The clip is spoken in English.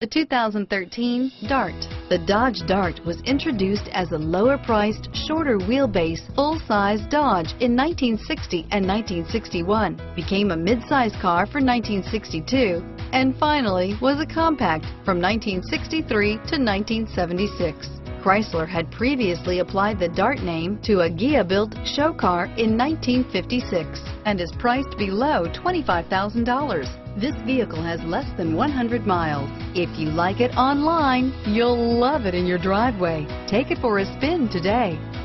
The 2013 Dart. The Dodge Dart was introduced as a lower-priced, shorter wheelbase, full-size Dodge in 1960 and 1961, became a mid-size car for 1962, and finally was a compact from 1963 to 1976. Chrysler had previously applied the Dart name to a Ghia-built show car in 1956 and is priced below $25,000. This vehicle has less than 100 miles. If you like it online, you'll love it in your driveway. Take it for a spin today.